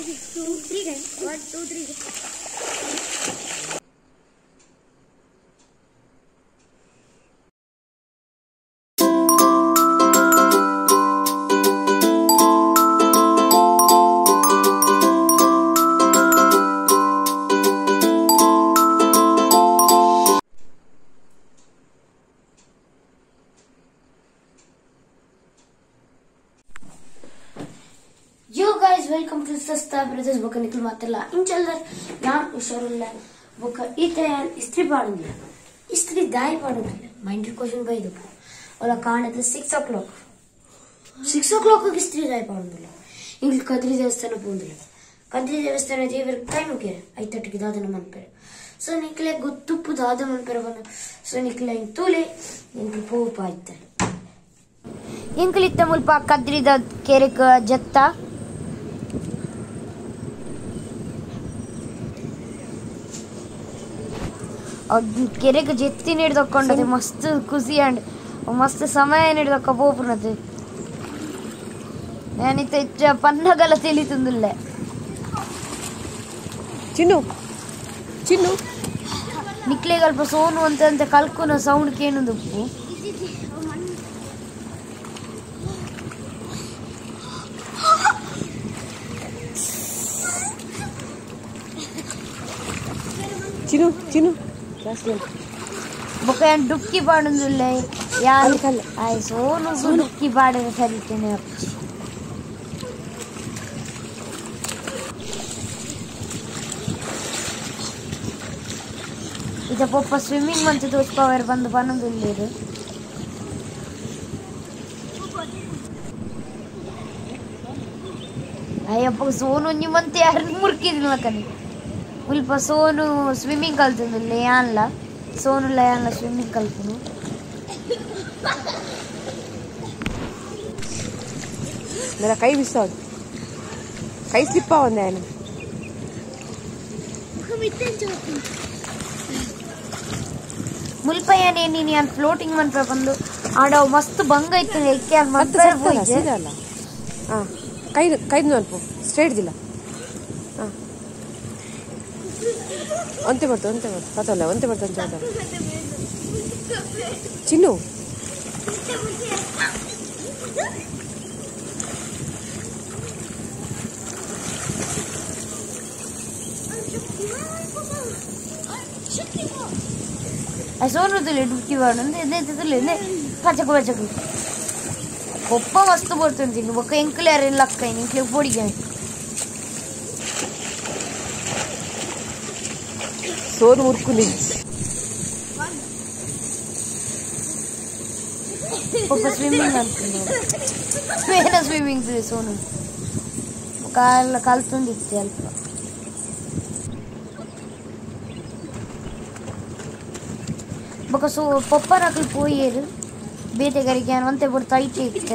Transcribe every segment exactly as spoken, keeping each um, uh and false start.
two, three guys. One, two, three. Yo guys, welcome to Sasta Brothers book निकल मातला इन चल रहा यार उशारुल्ला book इतने स्त्री पाड़ूंगा स्त्री दाई पाड़ूंगा माइंडेड क्वेश्चन भाई दो और कांड है six o'clock six o'clock की स्त्री दाई पाड़ूंगा इंग्लिश कदरी देवस्थान पूंदले कदरी देवस्थान देवर टाइम के आई तट की दादा मन पर सो निकले गुत्तुप्पु दादा मन पर बना सो निकले इन तोले इनकी पो पाइते इंग्लिश इतना मुल्पा कदरी दा केरे का जत्ता और केरे के जेत्ती नेड दक्कोंडते मस्त खुशी अंड मस्त समय नेड दक्क पोपुनते నేనైతే పన్నగల తెలితుందిలే చిన్ను చిన్ను ನಿಕ್ಲೆ ಸ್ವಲ್ಪ ಸೋನು ಅಂತ ಅಂತ ಕಲ್ಕುನ ಸೌಂಡ್ ಕೇನುದು ಉಪ್ಪು ಚಿನ್ನು ಚಿನ್ನು ಬೊಕ ಡುಕ್ಕಿ ಪಾಡುದಿಲ್ಲ ಯಾರು ಆಯ್ ಸೋನು ಡುಕ್ಕಿ ಪಾಡಿದ ಸರಿತೇನೆ इधर पप्पा स्विमिंग मंच तो उसका वेर बंद पाना दूर ले रहे आये अब सोनू नहीं मनते यार मुर्की दिन लगने उल पर सोनू स्विमिंग करते हैं ले आन ला सोनू ले आन ला स्विमिंग करते हैं मेरा कई विस्तार कई स्लिप आवन है ना ಮುಲ್ಪಯ್ಯನೇ ನೀನು ಯಾನ್ ಫ್ಲೋಟಿಂಗ್ ಮನ್ಪ ಬಂದು ಆಡ ಮಸ್ತ್ ಬಂಗ ಇತ್ತು ಎಕ್ಕೆ ಅಲ್ಲಿ ಮನ್ಪರ್ ಹೋಯ್ತು ಅಲ್ಲ ಹಾ ಕೈ ಕೈ ನೋಡ್ಪು ಸ್ಟ್ರೈಟ್ ದಿಲ್ಲ ಹಾ ಅಂತೆ ಬರ್ತು ಅಂತೆ ಬರ್ತು ಪತಲ್ಲ ಅಂತೆ ಬರ್ತು ಅಂತ ಚಿನ್ನು सोनू तुले डुक्की पाडुंदी इदे तुले ने पचकु पचकु गोप्प मस्त बोर्तुंदी ఒక ఎంకులేర్ లక్క ఇంకే పొడిగా సోను ముర్కుని ఒక స్విమ్మింగ్ అంటుంది స్వేన స్విమ్మింగ్ ది సోను కాళ్ళ కలుతుంది అల్ప बका सो पप्पा रखल पोयेरु बेटे करी क्या वंते बड़ टाइट इक्ते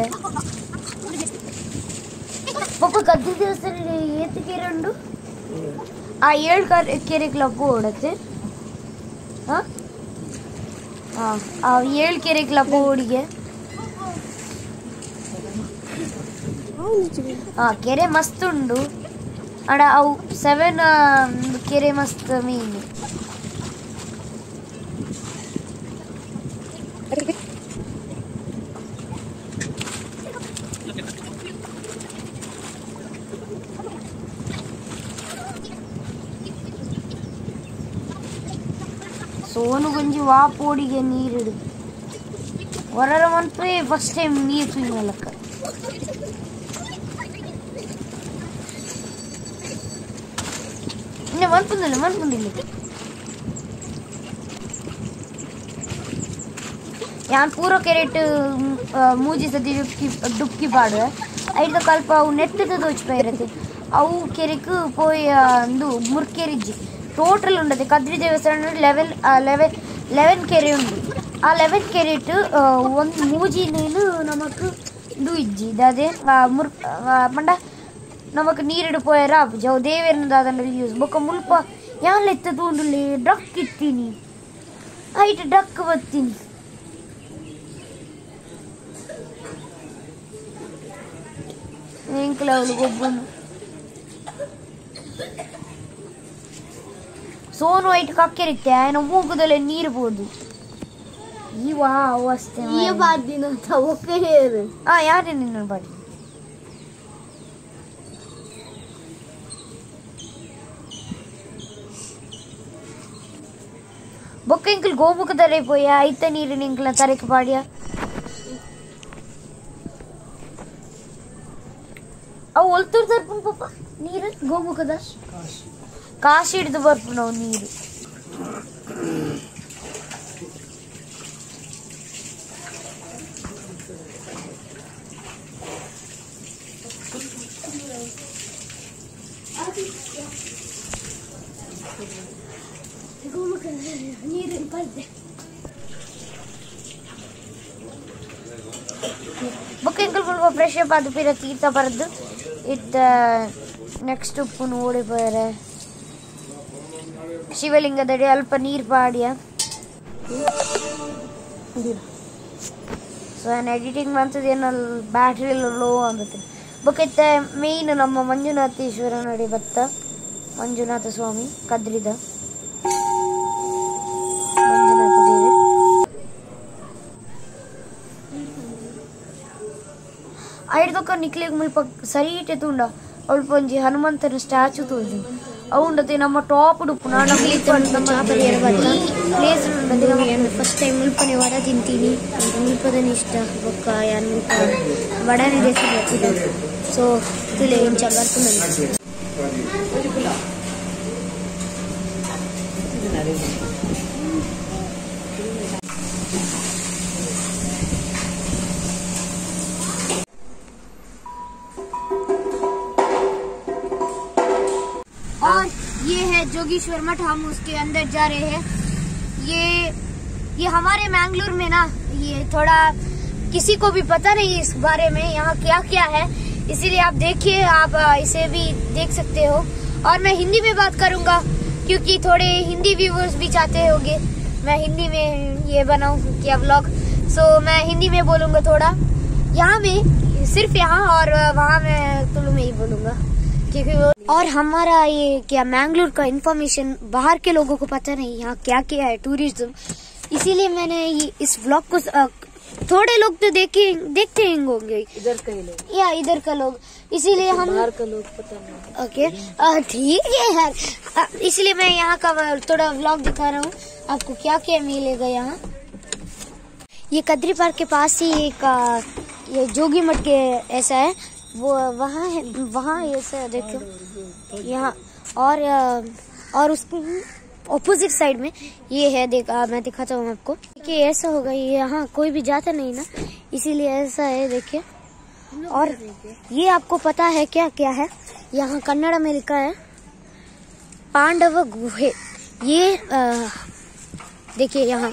पप्पा कद्दी देवस्तरे ಏತ್ ಕೇರಂಡು ಆ ಏಳು ಕೆರೆ ಕ್ಲಬ್ ಓಡತ್ತೆ ಹಾ ಹಾ ಆ ಏಳು ಕೆರೆ ಕ್ಲಬ್ ಓಡಿಗೆ ಹಾ ಕೆರೆ ಮಸ್ತ್ ಉಂಡು ಅಡ ಅವು ಸೆವೆನ್ ಕೆರೆ ಮಸ್ತ್ ಮೀನು सोनू गंजी वा पोड़िगे नीरिडु वरर मनपे फस्ट टाइम नीर तुइनलक इन्ने मनपुंदिल्ले मनपुंदिल्ले यान पूरा कैरेट मूजी सदी डुक्की डुक्की पाडु ಐದು ಕಲ್ಪ ಅವು ನೆಟ್ಟದ ದೋಚಿಪೈರತೆ ಅವು ಕೆರೆಕು ಪೋಯ್ ಅಂದು ಮುರ್ಕೆರಿಜ್ಜಿ ಟೋಟಲ್ ಉಂಡದೆ ಕದ್ರಿ ದೇವಸ್ಥಾನ ಲೆವೆನ್ ಲೆವೆನ್ ಲೆವೆನ್ ಕೆರೆ ಉಂಡು ಆ ಲೆವೆನ್ ಕೆರೆಟ್ ಒಂದು ಮೂಜಿ ನೀನು ನಮಕ್ ಇದು ಇಜ್ಜಿ ಅದೇ ಮುರ್ ಮಂಡ ನಮಕ್ ನೀರಿಡು ಪೋಯರ ಜವ್ ದೇವೇರನ ದಾದನ ಯೂಸ್ ಬೊಕ್ಕ ಮುಲ್ಪ ಯಾನ್ ಲೆತ್ತ ತೂಂಡುಲಿ ಡಕ್ ಇತ್ತೀನಿ ಐಟ್ ಡಕ್ ಬತ್ತೀನಿ ಎಂಕ್ಲ ಅವಳು ಗೊಬ್ಬನು ಸೋನು ಇಟ್ಕಾಕಿರುತ್ತೆ ಏನೋ ಮೂಗುದಲ್ಲಿ ನೀರು ಬೋದು ಇವ ಅವಸ್ಥೆ ये बात दिन था वो कहे ಹಾ ಯಾರೇ ನಿನ್ನ ಬಾಡಿ బొక్క ఇంకలు గోముక తరైపోయా అయితే నీరు ఇంకల తరకి పాడియా ಅವು ಒಲ್ತೂರ್ ತರ್ಪುನ್ ಪಾಪ ನೀರು ಗೋಮುಖದ ಕಾಶಿ ಹಿಡಿದು ಬರ್ಪು ನಾವು ನೀರು ನೀರು ಬರ್ದೆ ಬೊಕ್ಕ ಇಂಕಲ್ ಸ್ವಲ್ಪ ಫ್ರೆಶ್ ಅಪ್ ಆದ ಪಿರ ತೀರ್ಥ ಬರದ್ದು ಇತ್ತ ನೆಕ್ಸ್ಟ್ ಉಪ್ಪು ನೋಡಿ ಬೇರೆ ಶಿವಲಿಂಗದಡಿ ಅಲ್ಪ ನೀರು ಪಾಡಿಯ ಸೊ ನಾನು ಎಡಿಟಿಂಗ್ ಮಾಡ್ತದೆ ಏನೋ ಬ್ಯಾಟ್ರಿ ಲೋ ಆಗುತ್ತೆ ಬೊಕ್ಕ ಇತ್ತ ಮೇಯ್ನ್ ನಮ್ಮ ಮಂಜುನಾಥೇಶ್ವರ ನಡಿ ಬತ್ತ ಮಂಜುನಾಥ ಸ್ವಾಮಿ ಕದ್ರಿದ ಮಂಜುನಾಥ ದೇವಿ ಐಡ್ದೊಕ್ಕ ನಿಕ್ಲಿಗೆ ಮುಲ್ಪ ಸರಿಟೆ ತುಂಡ ಅಲ್ಪ ಒಂಜಿ ಹನುಮಂತನ ಸ್ಟ್ಯಾಚು ತೋಜು ಅವುಂಡತೆ ನಮ್ಮ ಟಾಪ್ ಉಡುಪು ನಾನು ಪ್ಲೇಸ್ ಫಸ್ಟ್ ಟೈಮ್ ಮುಲ್ಪನೆ ವಡ ತಿಂತೀನಿ ಮುಲ್ಪದನೆ ಇಷ್ಟ ಬೊಕ್ಕ ಯಾನ್ ಮುಲ್ಪ ವಡನೆ ರೆಸಿಪಿ ಬರ್ತಿದ್ದೆ ಸೊ ತುಲೆ ಇಂಚ ಬರ್ತು और ये है जोगेश्वर मठ हम उसके अंदर जा रहे हैं ये ये हमारे मैंगलोर में ना ये थोड़ा किसी को भी पता नहीं इस बारे में यहाँ क्या क्या है इसीलिए आप देखिए आप इसे भी देख सकते हो और मैं हिंदी में बात करूंगा क्योंकि थोड़े हिंदी व्यूवर्स भी चाहते होंगे मैं हिंदी में ये बनाऊं क्या व्लॉग सो मैं हिंदी में बोलूंगा थोड़ा यहाँ में सिर्फ यहाँ और वहाँ मैं तुलु में ही बोलूंगा क्योंकि वो और हमारा ये क्या मैंगलोर का इन्फॉर्मेशन बाहर के लोगों को पता नहीं यहाँ क्या क्या है टूरिज्म इसीलिए मैंने ये इस व्लॉग को थोड़े लोग तो देखे देखते होंगे इधर का ही लोग या इधर का लोग इसीलिए हम बाहर का लोग पता नहीं ओके ठीक है यार इसलिए मैं यहाँ का थोड़ा व्लॉग दिखा रहा हूँ आपको क्या क्या मिलेगा यहाँ ये कद्री पार्क के पास ही एक ये जोगी मठ के ऐसा है वो वहाँ है वहाँ ऐसा देखो यहाँ और और उसके ऑपोजिट साइड में ये है देखा मैं दिखाता हूँ आपको देखिए ऐसा होगा ये यहाँ कोई भी जाता नहीं ना इसीलिए ऐसा है देखिए और ये आपको पता है क्या क्या है यहाँ कन्नड़ में लिखा है पांडव गुहे ये देखिए यहाँ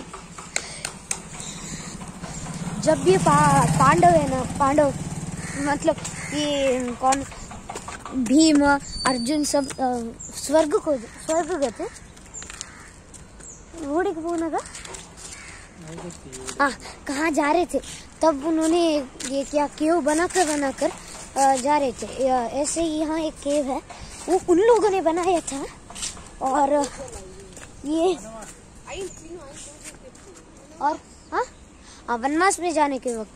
जब ये पा, पांडव है ना पांडव मतलब ये कौन भीम अर्जुन सब स्वर्ग को स्वर्ग गए थे घोड़े को बोना हाँ कहाँ जा रहे थे तब उन्होंने ये क्या केव बनाकर बनाकर जा रहे थे ऐसे ही यहाँ एक केव है वो उन लोगों ने बनाया था और ये और हाँ हाँ वनवास में जाने के वक्त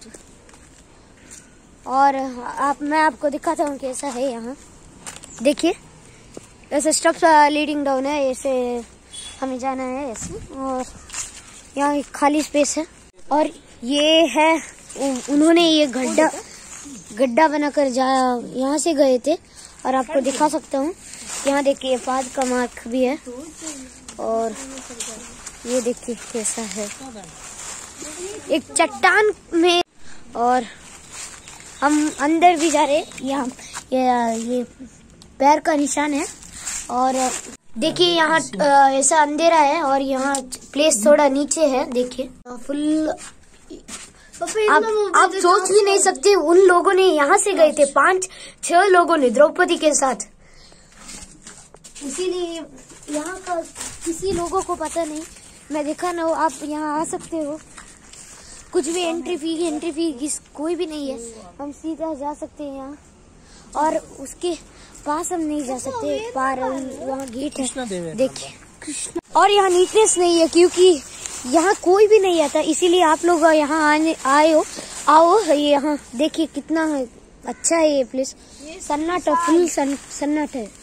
और आप मैं आपको दिखाता हूँ कैसा है यहाँ देखिए ऐसे स्टेप्स लीडिंग डाउन है ऐसे हमें जाना है ऐसे और यहाँ एक खाली स्पेस है और ये है उन्होंने ये गड्ढा गड्ढा बनाकर जा यहाँ से गए थे और आपको दिखा सकता हूँ यहाँ देखिए पाद का मार्क भी है और ये देखिए कैसा है एक चट्टान में और हम अंदर भी जा रहे यहाँ ये, ये पैर का निशान है और देखिए यहाँ ऐसा अंधेरा है और यहाँ प्लेस थोड़ा नीचे है देखिए फुल आप, आप सोच भी नहीं सकते उन लोगों ने यहाँ से गए थे पांच छह लोगों ने द्रौपदी के साथ इसीलिए यहाँ का किसी लोगों को पता नहीं मैं देखा ना आप यहाँ आ सकते हो कुछ भी एंट्री फी एंट्री फी कोई भी नहीं है हम सीधा जा सकते हैं यहाँ और उसके पास हम नहीं जा सकते, पार वहाँ गेट है देखिए। और यहाँ नीटनेस नहीं है क्योंकि यहाँ कोई भी नहीं आता, इसीलिए आप लोग यहाँ आने आए हो आओ। यहाँ देखिए कितना है, अच्छा है ये प्लेस, सन्नाटा फुल सन, सन्नाटा है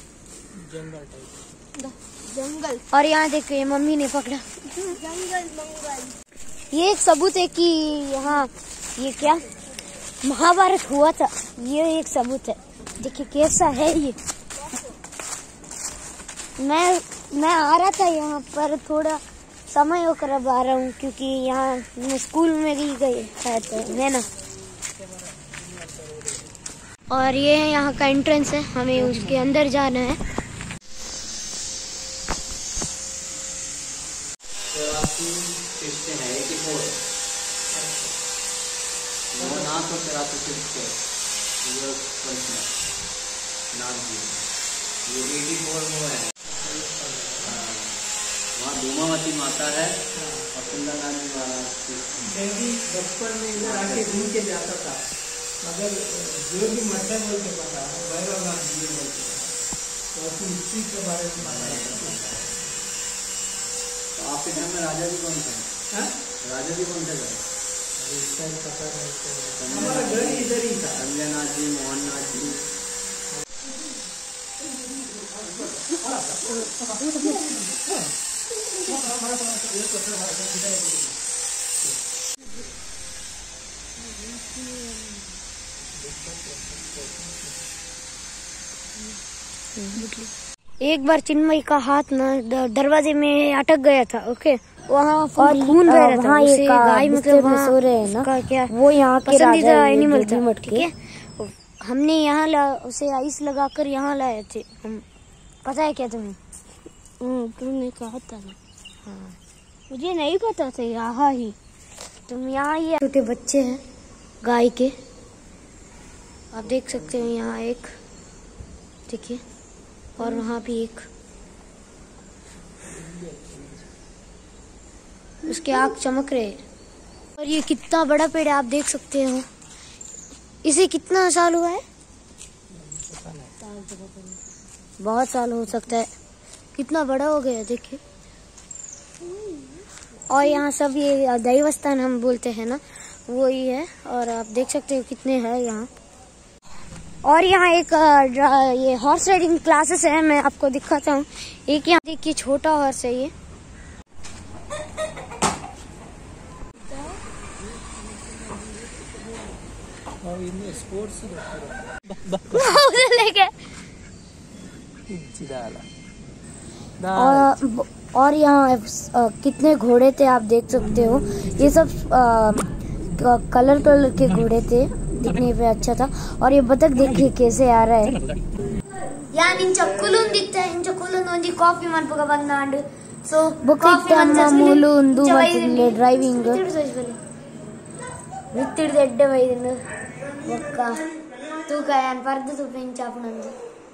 जंगल। और यहाँ देखिए मम्मी ने पकड़ा जंगल। ये एक सबूत है कि यहाँ ये क्या महाभारत हुआ था, ये एक सबूत है। देखिए कैसा है ये। मैं मैं आ रहा था यहाँ पर, थोड़ा समय होकर अब आ रहा हूँ क्योंकि यहाँ मैं स्कूल में भी गई है तो मैं ना। और ये है यहाँ का एंट्रेंस है, हमें उसके अंदर जाना है। वहाँ धूमावती माता है और सुंदरनाथ जी महाराज बचपन में इधर आके घूम के जाता था, मगर जो भी मठा बोलते पता भैरवनाथ जी बोलते तो उसी के बारे में माना। तो आपके घर में राजा जी कौन थे? राजा जी कौन थे? पता नहीं, हमारा घर इधर ही था। संजयनाथ जी, मोहननाथ जी। एक बार चिन्मयी का हाथ ना दरवाजे में अटक गया था, ओके, वहाँ और खून बह रहा था। उसे गाय मतलब वहाँ सो रहे हैं ना, क्या वो यहाँ पसंदीदा एनिमल था, ठीक है। हमने यहाँ ला उसे आइस लगाकर यहाँ लाए थे हम। पता है क्या तुम्हें? तुमने कहा था ना। हाँ, मुझे नहीं पता था। यहाँ ही तुम यहाँ ही छोटे बच्चे हैं गाय के, आप देख सकते हो यहाँ एक, देखिए, और वहाँ भी एक, उसके आँख चमक रहे हैं। और ये कितना बड़ा पेड़ है आप देख सकते हो। इसे कितना साल हुआ है? बहुत साल हो सकता है, कितना बड़ा हो गया देखिए। और यहाँ सब ये दैवस्थान हम बोलते हैं ना, वो ही है। और आप देख सकते हो कितने हैं यहाँ। और यहाँ एक ये हॉर्स राइडिंग क्लासेस है, मैं आपको दिखाता हूँ। एक यहाँ देखिए छोटा हॉर्स है ये। और और यहाँ कितने घोड़े थे आप देख सकते हो। ये सब आ, कलर कलर के घोड़े थे, दिखने पे अच्छा था। और ये बतख देखिए कैसे आ रहा है। यार इन चक्कुलुन दिखता इन चक्कुलुन ओंदी कॉफी मनपगा बंदांड सो कॉफी मामूलु उंदु मतिले ड्राइविंग वित्तिड एड्डे वैदिन ఒక్క తూకాయన్ పర్దు చూపించాపునందు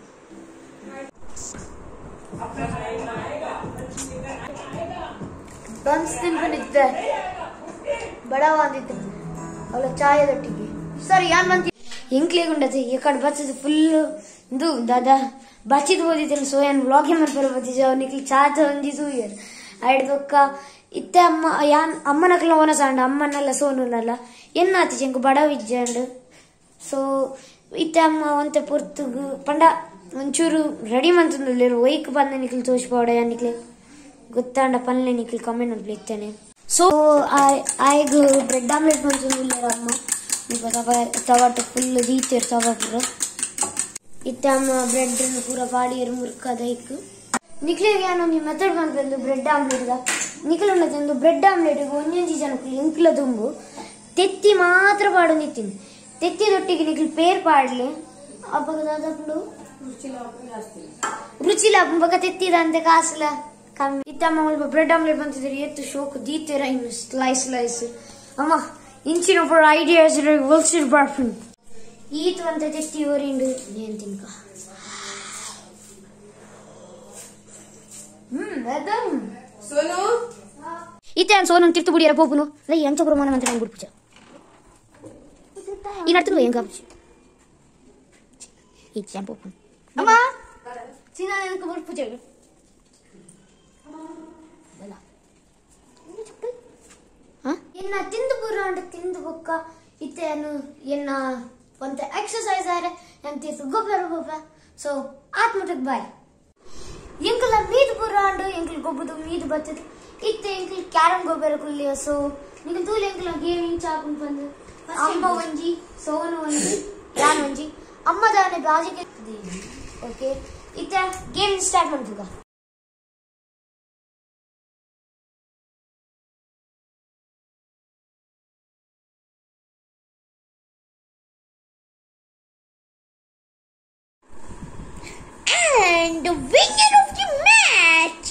बंस तिंपनिद्ದೆ बड़ा वांदिते ಅವಳ ಚಾಯದೊಟ್ಟಿಗೆ ಸರ್ ಯಾನ್ ಮಂತಿ ಎಂಕ್ಲೇಗುಂಡತೆ ಎಕಡ್ ಬಚ್ಚದ ಫುಲ್ ಇಂದು ದಾದಾ ಬಚ್ಚಿದ ಓದಿತೇನೆ ಸೋಯನ್ ವ್ಲಾಗ್ ಮನ್ ಪರಬತಿ ಜಾವ ನಿಕ್ಲಿ ಚಾತ ಒಂದಿ ಸೂಯರ್ ಐಡ್ದೊಕ್ಕ ಇತ್ತೆ ಅಮ್ಮ ಯಾನ್ ಅಮ್ಮನಕಲ ಓನಸಾಂಡ ಅಮ್ಮನಲ್ಲ ಸೋನುನಲ್ಲ ಎನ್ನಾತಿ ಚೆಂಕು ಬಡ ವಿಜ್ಜಂಡ್ ಸೊ ಇತ್ತೆ ಅಮ್ಮ ಒಂತೆ ಪುರ್ತುಗು ಪಂಡ ಒಂಚೂರು ರೆಡಿ ಮಂತುಂದುಲ್ಲೆರು ಒಯ್ಕ್ ಬಂದ ನಿಕ್ಲಿ ತೋಷ್ಪಾವಡ ಯಾನ್ ನಿಕ್ಲಿ ಗೊತ್ತಾಂಡ ಪನ್ಲೆ ನಿಕ್ಲಿ ಕಮೆಂಟ್ ಅಲ್ಲಿ ಇತ್ತೇನೆ ಸೊ ಆಯ್ಗ ಬ್ರೆಡ್ ಆಮ್ಲೆಟ್ ಮಂತುಂದುಲ್ಲೆರು ಅಮ್ಮ तवा तो फुल दीते तवा पूरा इतना ब्रेड पूरा पाड़ी मुर्का दईक निकले मेथड बंद ब्रेड आमलेट निकल ब्रेड आमलेट ಒಂದೊಂದು ಜನಕ್ಕೆ ಇಂಕ್ಲ ತುಂಬು ತೆತ್ತಿ ಮಾತ್ರ ಪಾಡು ನಿತ್ತಿನ ತೆತ್ತಿ ದೊಟ್ಟಿಗೆ ನಿಕಲ್ ಪೇರ್ ಪಾಡ್ಲೆ ಅಬ್ಬಗ ದಾದಪ್ಲು ರುಚಿ ಲಾಭ ಬಕ ತೆತ್ತಿದ ಅಂತ ಕಾಸಲ ಕಮ್ಮಿ ಇತ್ತಮ್ಮ ಸ್ವಲ್ಪ ಬ್ರೆಡ್ ಆಮ್ಲೆಟ್ ಬಂತಿದ್ರೆ ಎತ್ತು ಶೋಕ್ ದೀತೆರ ಇನ್ನು ಸ್ಲೈಸ್ ಸ್ಲೈಸ್ ಅಮ್ಮ ಇಂಚಿನ ಫಾರ್ ಐಡಿಯಾಸ್ ರಿವಲ್ಸಿವ್ ಬಾರ್ಫನ್ ಈತ್ ಅಂತ ತೆತ್ತಿ ಓರಿಂಡು ಏನು ತಿನ್ಕ ಹ್ಮ್ ಅದಂ ಸೋನು ಇತ್ತೆ ಸೋನು ತಿರ್ತು ಬುಡಿಯರ ಪೋಪುನು ಲೈ ಎಂಚ ಪ್ರಮಾಣ ಅಂತ ನಾನು ಗುಡ್ಪುಚ ಈ ನಡ್ತು ಏನು ಕಾಪು ಈ ಚಾಂಪು ಅಮ್ಮ ಅದಕ್ಕೆ ಬರ್ದು ಪೂಜೆ ಎನ್ನ ತಿಂದು ಬುರಾಂಡ ತಿಂದು ಬೊಕ್ಕ ಇತ್ತೆಯನ್ನು ಎನ್ನ ಒಂತ ಎಕ್ಸರ್ಸೈಸ್ ಆರೆ ನಾನು ತೀರ್ತು ಗೊಬ್ಬರ ಗೊಬ್ಬ ಸೊ ಆತ್ಮಟಕ್ ಬಾಯ್ ಎಂಕಲ ಮೀದು ಬುರಾಂಡು ಎಂಕಲ್ ಗೊಬ್ಬದು ಮೀದು ಬತ್ತದು ಇತ್ತೆ ಎಂಕಲ್ ಕ್ಯಾರಮ್ ಗೊಬ್ಬರ ಕುಲ್ಲಿಯ ಸೊ ನಿಂಗೆ ತೂಲೆ ಎಂಕಲ ಗೇಮಿಂಗ್ ಚಾಕುಂಡು ಬಂದು ಅಮ್ಮ ಒಂಜಿ ಸೋನು ಒಂಜಿ ಯಾನ್ ಒಂಜಿ ಅಮ್ಮ ದಾನೆ ಬಾಜಿಗೆ ಓಕೆ ಇತ್ತೆ ಗೇಮ್ ಸ್ಟಾರ್ಟ್ ಮಾಡ್ತುಗ And the winner of the match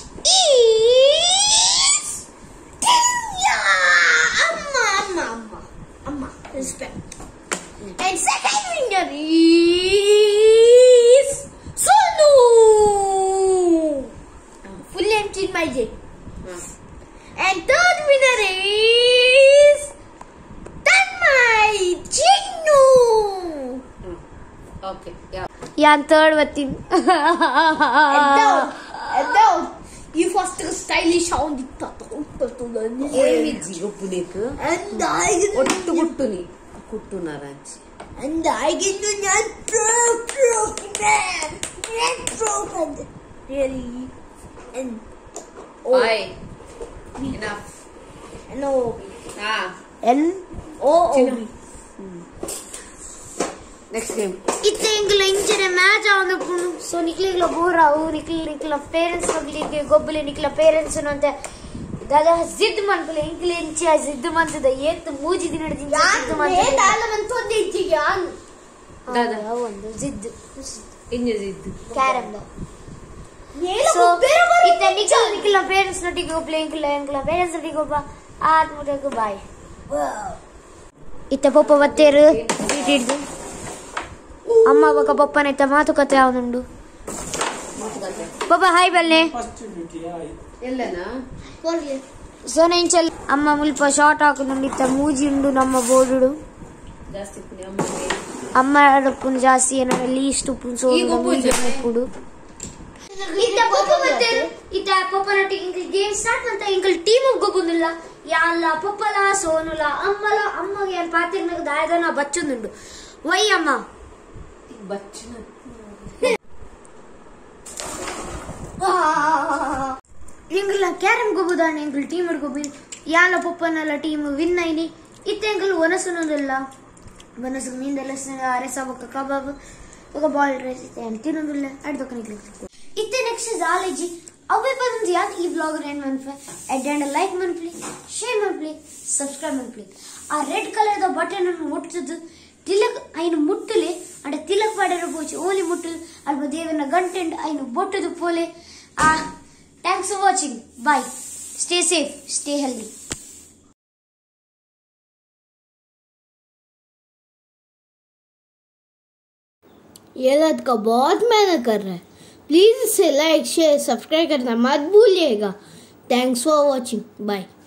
is Tinya. Amma, Amma, Amma, Amma. Respect. And second winner is Sonu. Full empty in my jet. And third winner is Tanmay Chinnu. Okay, yeah. Yeah, third watting. And down, and down. You first stylish sound it. ఏమిచ్చి గుప్పునీకు And I get ఒట్టు గుట్టుని కుట్టున్నారంచి and I get to not pro pro man. Not pro and really and ఓయ్ enough no ఆ N O O next game इतने इंगल इंचरे match आउंद पुनु सो निकले गलो बोराउ निकले निकला पेरेंट्स नगली के गोबले निकला पेरेंट्स नंते दादा जिद मन पले इंगले इंचे जिद मन द येत ಮೂಜಿ ದಿನ ದಿಂದ जिद मन ಏ ದಾಲ ಮಂತ ಒಂದೇ ಇಚ್ಚಿಗೆ ಯಾನ್ ದಾದಾ ಒಂದು जिद ಇನ್ನಿದ್ದು ಕ್ಯಾರಮ್ ದ ನೇಲ सो ಬೇರೆ ಬೇರೆ इतने निकल निकला पेरेंट्स नटिಗೆ गोबले इंगला इंगला पेरेंट्स नटिಗೆ गोबा ಆತ್ ಮುಟಕ ಬಾಯ್ ಇತ್ತೆ ಪಪ್ಪ ಬತ್ತೇರು ಇಟ್ಟಿದ್ದು ಅಮ್ಮ ಬಕ ಪಪ್ಪನ ಇತ್ತ ಮಾತುಕತೆ ಅವನುಂಡು ಪಪ್ಪ ಹಾಯ್ ಬಲ್ಲೆ ಫಸ್ಟ್ ಡ್ಯೂಟಿ ಆಯ್ತು ಎಲ್ಲನಾ ಕೊರ್ಲಿ ಸೋನೆಂಚಲ್ ಅಮ್ಮ ಮುಲ್ಪ ಶಾರ್ಟ್ ಹಾಕುನುಂಡು ಇತ್ತ ಮೂಜಿ ಉಂಡು ನಮ್ಮ ಬೋರ್ಡು ಜಾಸ್ತಿ ಪುನಿ ಅಮ್ಮ ಅಮ್ಮ ರಪ್ಪುನು ಜಾಸ್ತಿ ಏನಾರ ಲೀಸ್ಟ್ ಉಪ್ಪು ಸೋನು ಮೂಜಿ ಉಪ್ಪುಡು ಇತ್ತ ಪಪ್ಪ ಬತ್ತೇರು ಇತ್ತ ಪಪ್ಪನೊಟ್ಟಿಗೆ ಇಂಕಲ್ ಗೇಮ್ ಸ್ಟಾರ್ಟ್ ಅಂತ ಇಂಕಲ್ ಟೀಮ್ ಗೊಬ್ಬುಂದಿಲ್ಲ ಯಾಲ್ಲ ಪಪ್ಪಲ ಸೋನುಲ ಅಮ್ಮಲ ಅಮ್ಮಗೆ ಏನ್ ಪಾತಿರ್ನಾಗ ದಾಯದನ ಬಚ್ಚುಂದುಂಡು ವೈ ಅಮ್ಮ ಬಚ್ಚನ ಎಂಗಲ ಕ್ಯಾರಮ್ ಗೊಬ್ಬುದಾಣ ಎಂಗಲ್ ಟೀಮ್ ಹಿಡ್ಕೊಬಿ ಯಾಲ ಪಪ್ಪನಲ್ಲ ಟೀಮ್ ವಿನ್ ಐನಿ ಇತ್ತ ಎಂಗಲ್ ಒನಸುನೋದಿಲ್ಲ ಒನಸು ನಿಂದೆಲ್ಲ ಅರೆಸ ಬೊಕ್ಕ ಕಬಾಬ್ ఒక బాల్ రైస్ అయితే అని తినదులే అడిదొక నిక్లిక్ ఇతే నెక్స్ట్ జాలేజీ అవే పదంది యాద్ ఈ బ్లాగ్ రెన్ మన్ ఫే అడ్ లైక్ మన్ ప్లీజ్ షేర్ మన్ ప్లీజ్ సబ్స్క్రైబ్ మన్ ప్లీజ్ ఆ రెడ్ కలర్ ದ ಬಟನ್ ಅನ್ನು ಮುಟ್ಟುದು ತಿಲಕ್ ಐನು ಮುಟ್ಟಲೆ ಅಂಡ ತಿಲಕ್ ಪಾಡರ ಪೋಚಿ ಓಲಿ ಮುಟ್ಟು ಅಲ್ಪ ದೇವನ ಗಂಟೆಂಡ್ ಐನು ಬೊಟ್ಟದು ಪೋಲೆ ಆ thanks for watching bye stay safe stay healthy ये लड़का बहुत मेहनत कर रहा है प्लीज इसे लाइक शेयर सब्सक्राइब करना मत भूलिएगा थैंक्स फॉर वॉचिंग बाय